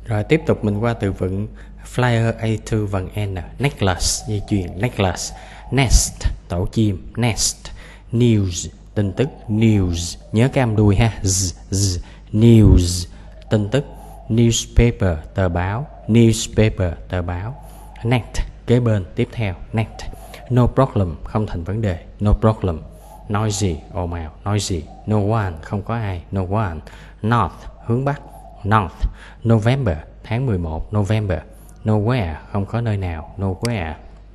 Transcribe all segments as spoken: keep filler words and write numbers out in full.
Rồi tiếp tục mình qua từ vựng flyer A two vần N. Necklace, dây chuyền, necklace. Nest, tổ chim, nest. News, tin tức, news, nhớ cái âm đuôi ha, z, z. News, tin tức. Newspaper, tờ báo, newspaper, tờ báo. Next, kế bên, tiếp theo, next. No problem, không thành vấn đề, no problem. Noisy, ồn ào, noisy. No one, không có ai, no one. North, hướng bắc, north. November, tháng mười một, November. Nowhere, không có nơi nào, nowhere.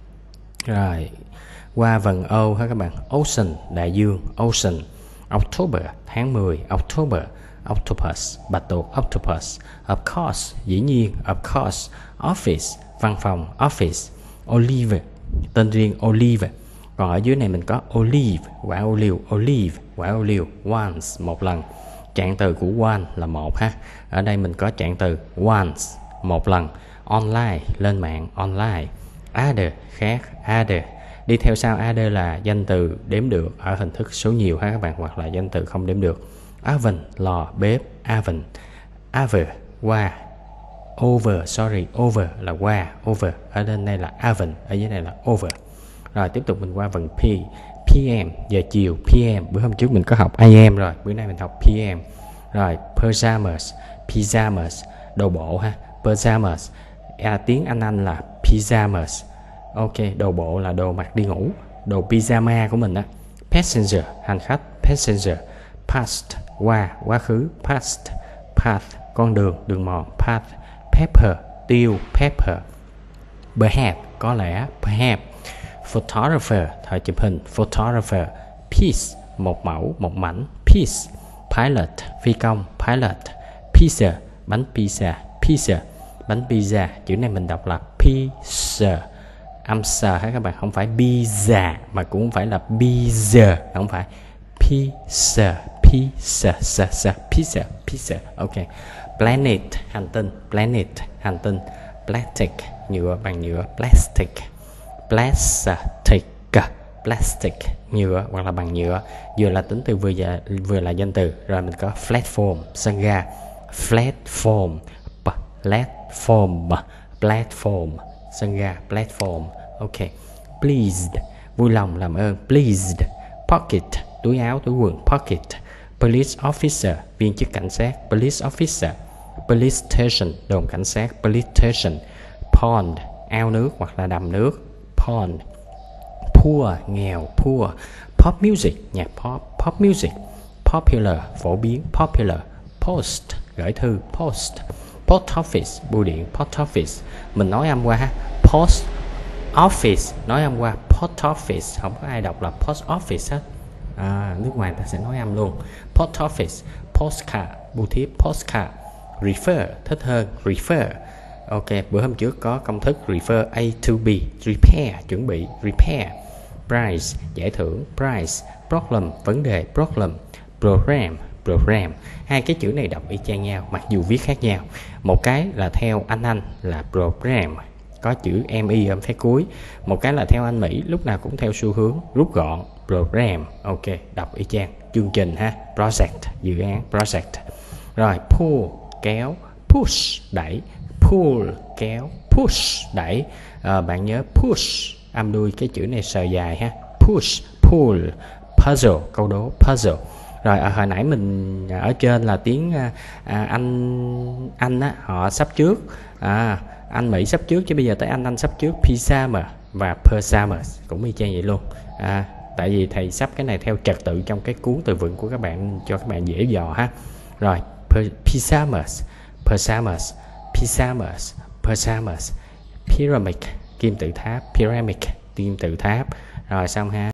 Rồi, qua vần O ha các bạn. Ocean, đại dương, ocean. October, tháng mười, October. Octopus, bạch tuộc, octopus. Of course, dĩ nhiên, of course. Office, văn phòng, office. Olive, tên riêng olive. Còn ở dưới này mình có olive, quả ô liu, olive, quả ô liu. Once, một lần. Trạng từ của one là một ha. Ở đây mình có trạng từ once, một lần. Online, lên mạng, online. Other, khác, other. Đi theo sau other là danh từ đếm được ở hình thức số nhiều ha các bạn, hoặc là danh từ không đếm được. Oven, lò, bếp, oven. Over, qua. Over, sorry, over là qua, over. Ở bên đây là oven, ở dưới này là over. Rồi tiếp tục mình qua vần P. pê em, giờ chiều, pê em. Bữa hôm trước mình có học a em rồi, bữa nay mình học pê em. Rồi, pyjamas, pyjamas, đồ bộ ha, pyjamas. À, tiếng Anh Anh là pyjamas. Ok, đồ bộ là đồ mặc đi ngủ, đồ pyjama của mình đó. Passenger, hành khách, passenger. Past, qua, quá khứ, past. Path, con đường, đường mòn, path. Pepper, tiêu, pepper. Perhaps, có lẽ, perhaps. Photographer, thời chụp hình, photographer. Piece, một mẫu, một mảnh, piece. Pilot, phi công, pilot. Pizza, bánh pizza, pizza. Bánh pizza, chữ này mình đọc là pizza. Âm sờ ha các bạn, không phải pizza mà cũng không phải là pizza, không phải. Pizza, pizza, pizza, pizza, pizza. Ok. Planet, hành tinh, planet, hành tinh. Plastic, nhựa, bằng nhựa, plastic. Plastic, plastic, nhựa hoặc là bằng nhựa. Vừa là tính từ vừa là, vừa là danh từ. Rồi mình có platform, sân ga. Platform, platform, platform, sân ga, platform. Ok. Pleased, vui lòng, làm ơn, pleased. Pocket, túi áo, túi quần, pocket. Police officer, viên chức cảnh sát, police officer. Police station, đồn cảnh sát, police station. Pond, ao nước hoặc là đầm nước, pond. Poor, nghèo, poor. Pop music, nhạc pop, pop music. Popular, phổ biến, popular. Post, gửi thư, post. Post office, bưu điện, post office. Mình nói âm qua ha, post office, nói âm qua post office, không có ai đọc là post office hết. À, nước ngoài ta sẽ nói âm luôn. Post office, postcard, bưu thiếp, postcard. Refer, thích hơn, refer. Ok, bữa hôm trước có công thức refer A to B, repair, chuẩn bị, repair. Prize, giải thưởng, prize. Problem, vấn đề, problem. Program, program. Hai cái chữ này đọc y chang nhau, mặc dù viết khác nhau. Một cái là theo anh Anh là program, có chữ mi âm phía cuối. Một cái là theo anh Mỹ, lúc nào cũng theo xu hướng rút gọn, program. Ok, đọc y chang, chương trình ha, project, dự án, project. Rồi, pull, kéo, push, đẩy. Pull, kéo, push, đẩy. À, bạn nhớ push, âm đuôi cái chữ này sờ dài ha. Push, pull. Puzzle, câu đố, puzzle. Rồi à, hồi nãy mình ở trên là tiếng à, Anh Anh á, họ sắp trước. À, Anh Mỹ sắp trước, chứ bây giờ tới Anh Anh sắp trước. Pyjama và pyjamas cũng y chang vậy luôn. À, tại vì thầy sắp cái này theo trật tự trong cái cuốn từ vựng của các bạn cho các bạn dễ dò ha. Rồi, pyjamas, pyjamas, pyjamas, pyjamas. Pyramid, kim tự tháp, pyramid, kim tự tháp. Rồi xong ha.